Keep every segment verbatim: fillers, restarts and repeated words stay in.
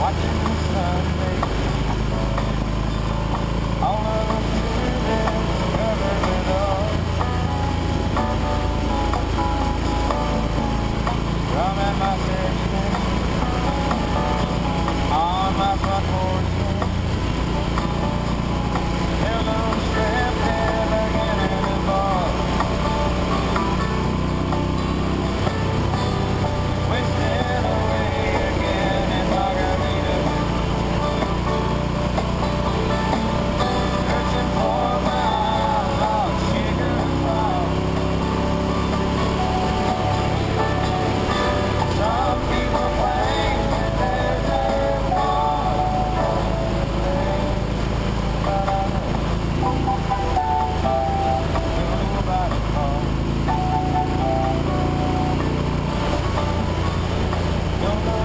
watching the sun fade. All of the buildings covered with oil. Drumming my section on my front porch. Hello, strip there again in the bar. Wasting away again in margaritas. Searching for my lost sugar fall. Some people claim that there's a wall, but I know nobody calls. Don't know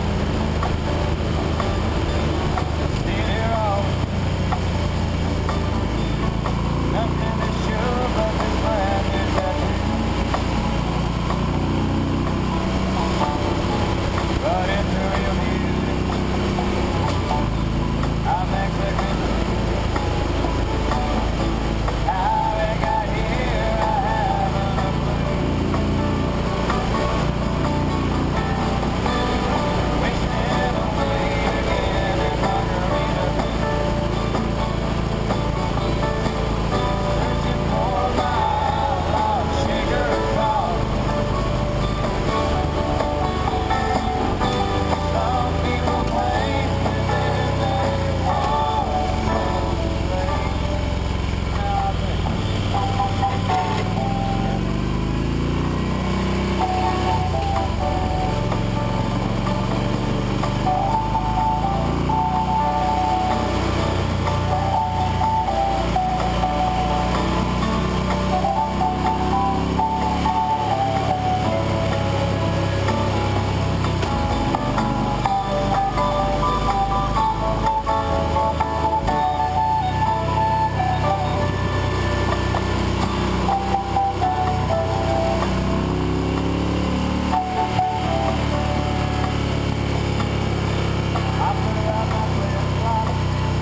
still here all. Nothing is sure but this land is at you. Running through your music, I'm expecting how we got here, I haven't a clue. Wasting away again in margaritas. Searching for my lost sugar fall. Some people claim that there's a wall on the place. Now I think I put out my flip-flops,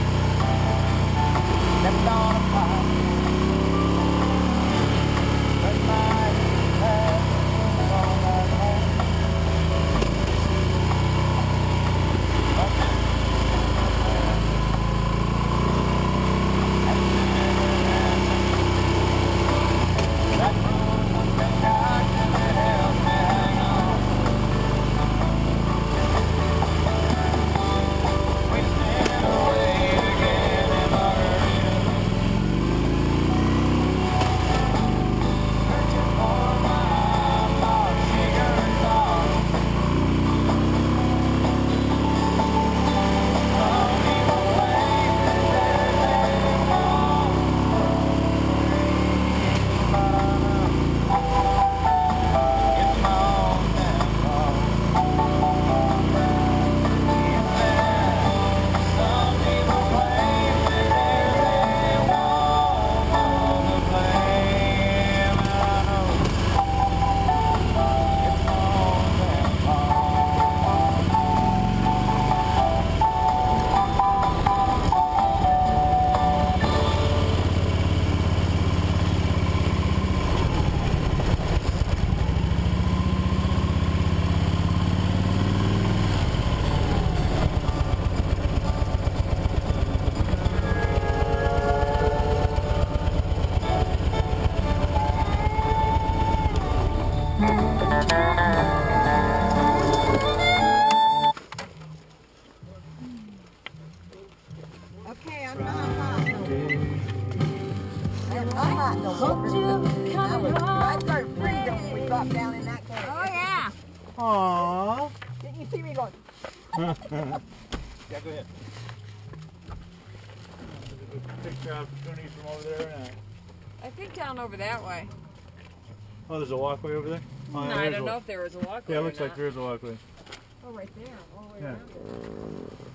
stepped on a pipe, but my head was on that hole. But that moon was been cocked and it helped me hang on. Wasting away again in margaritas. Searching for my lost sugar fall. Some people claim that there's a wall, but I know it's my own damn fault. Some people claim that there's a wall on the flame, and I know it's my own damn fault. Okay, I'm not hot. I'm not hot no more. I, was, I started freezing when we got down in that cave. Oh, yeah. Aww. Didn't you see me going? Yeah, go ahead. Picture opportunities from over there. And I think down over that way. oh, there's a walkway over there? Oh, No, yeah, I there's don't a- know if there was a walkway Yeah, it or looks like not. there is a walkway. Oh, right there. All the way Yeah. around.